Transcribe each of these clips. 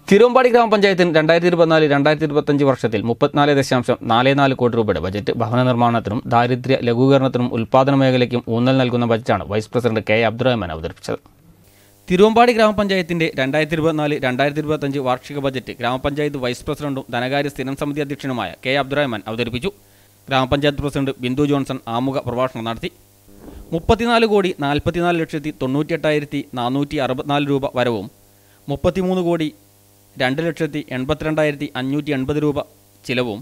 തിരുവമ്പാടി ഗ്രാമപഞ്ചായത്തിന് 2024-2025 വർഷത്തിൽ 34.44 കോടി രൂപയുടെ ബജറ്റ് ഭവന നിർമ്മാണത്തിനും ദാരിദ്ര്യ ലഘൂകരണത്തിനും ഉൽപ്പാദന മേഖലയ്ക്കും ഊന്നൽ നൽകുന്ന ബജറ്റാണ് വൈസ് പ്രസിഡന്റ് കെ അബ്ദുറഹ്മാൻ അവതരിപ്പിച്ചത്. തിരുവമ്പാടി ഗ്രാമപഞ്ചായത്തിന്റെ 2024-2025 വാർഷിക ബജറ്റ് ഗ്രാമപഞ്ചായത്ത് വൈസ് പ്രസിഡന്റും ധനകാര്യ സ്ഥിരം സമിതി അധ്യക്ഷനുമായ കെ അബ്ദുറഹ്മാൻ അവതരിപ്പിച്ചു. ഗ്രാമപഞ്ചായത്ത് പ്രസിഡന്റ് ബിന്ദു ജോൺസൺ ആമുഖ പ്രഭാഷണം നടത്തി. 34,44,98,464 രൂപ വരവും 33,02,82,580 രൂപ ചിലവും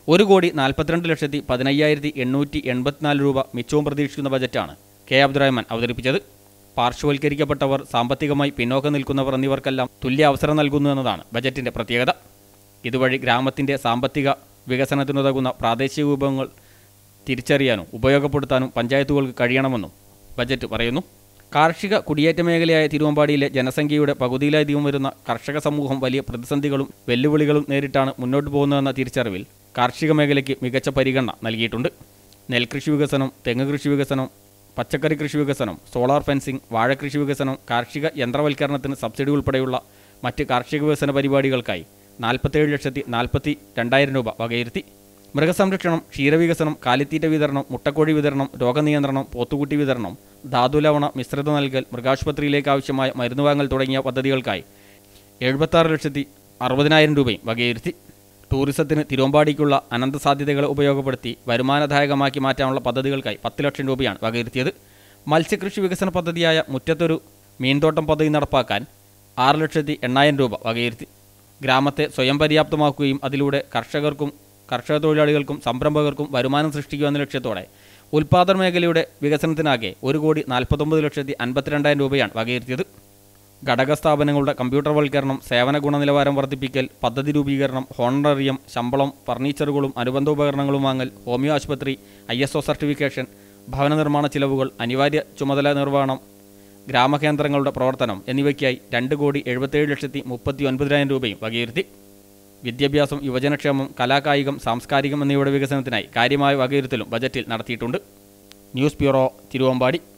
1,42,11,15,884 രൂപ മിച്ചവും പ്രതീക്ഷിക്കുന്ന ബജറ്റാണ് കെ അബ്ദുറഹ്മാൻ അവതരിപ്പിച്ചത്. പാർശ്വവൽക്കരിക്കപ്പെട്ടവർ, സാമ്പത്തികമായി പിന്നോക്കം നിൽക്കുന്നവർ എന്നിവർക്കെല്ലാം തുല്യ അവസരം നൽകുന്നു എന്നതാണ് ബജറ്റിന്റെ പ്രത്യേകത. ഇതുവഴി ഗ്രാമത്തിന്റെ സാമ്പത്തിക വികസനത്തിനുതകുന്ന പ്രാദേശിക വിഭവങ്ങൾ തിരിച്ചറിയാനും ഉപയോഗപ്പെടുത്താനും പഞ്ചായത്തുകൾക്ക് കഴിയണമെന്നും ബജറ്റ് പറയുന്നു. കാർഷിക കുടിയേറ്റ മേഖലയായ തിരുവമ്പാടിയിലെ ജനസംഖ്യയുടെ പകുതിയിലധികം വരുന്ന കർഷക സമൂഹം വലിയ പ്രതിസന്ധികളും വെല്ലുവിളികളും നേരിട്ടാണ് മുന്നോട്ട് പോകുന്നതെന്ന തിരിച്ചറിവിൽ കാർഷിക മേഖലയ്ക്ക് മികച്ച പരിഗണന നൽകിയിട്ടുണ്ട്. നെൽകൃഷി വികസനം, തെങ്ങ് കൃഷി വികസനം, പച്ചക്കറി കൃഷി വികസനം, സോളാർ ഫെൻസിംഗ്, വാഴകൃഷി വികസനം, കാർഷിക യന്ത്രവൽക്കരണത്തിന് സബ്സിഡി ഉൾപ്പെടെയുള്ള മറ്റ് കാർഷിക വികസന പരിപാടികൾക്കായി 47,42,000 രൂപ വകയിരുത്തി. മൃഗസംരക്ഷണം, ക്ഷീരവികസനം, കാലിത്തീറ്റ വിതരണം, മുട്ടക്കോഴി വിതരണം, രോഗനിയന്ത്രണം, പോത്തുകുട്ടി വിതരണം, ധാതുലവണ മിശ്രിതം നൽകൽ, മൃഗാശുപത്രിയിലേക്ക് ആവശ്യമായ മരുന്ന് വാങ്ങൽ തുടങ്ങിയ പദ്ധതികൾക്കായി 76,60,000 രൂപയും വകയിരുത്തി. ടൂറിസത്തിന് തിരുവമ്പാടിക്കുള്ള അനന്ത സാധ്യതകളെ ഉപയോഗപ്പെടുത്തി വരുമാനദായകമാക്കി മാറ്റാനുള്ള പദ്ധതികൾക്കായി 10 ലക്ഷം രൂപയാണ് വകയിരുത്തിയത്. മത്സ്യകൃഷി വികസന പദ്ധതിയായ മുറ്റത്തൊരു മീൻതോട്ടം പദ്ധതി നടപ്പാക്കാൻ 6,80,000 രൂപ വകയിരുത്തി. ഗ്രാമത്തെ സ്വയം പര്യാപ്തമാക്കുകയും അതിലൂടെ കർഷക തൊഴിലാളികൾക്കും സംരംഭകർക്കും വരുമാനം സൃഷ്ടിക്കുക എന്ന ലക്ഷ്യത്തോടെ ഉൽപ്പാദന മേഖലയുടെ വികസനത്തിനാകെ 1,49,52,000 രൂപയാണ് വകയിരുത്തിയത്. ഘടക സ്ഥാപനങ്ങളുടെ കമ്പ്യൂട്ടർവൽക്കരണം, സേവന ഗുണനിലവാരം വർദ്ധിപ്പിക്കൽ, പദ്ധതി രൂപീകരണം, ഹോണററിയം, ശമ്പളം, ഫർണിച്ചറുകളും അനുബന്ധ ഉപകരണങ്ങളും വാങ്ങൽ, ഹോമിയോ ആശുപത്രി, ISO സർട്ടിഫിക്കേഷൻ, ഭവന നിർമ്മാണ ചിലവുകൾ, അനിവാര്യ ചുമതല നിർവഹണം, ഗ്രാമകേന്ദ്രങ്ങളുടെ പ്രവർത്തനം എന്നിവയ്ക്കായി 2,77,39,000 രൂപയും വകയിരുത്തി. വിദ്യാഭ്യാസം, യുവജനക്ഷേമം, കലാകായികം, സാംസ്കാരികം എന്നിവയുടെ വികസനത്തിനായി കാര്യമായ വകയിരുത്തലും ബജറ്റിൽ നടത്തിയിട്ടുണ്ട്. News bureau, Thiruvambady.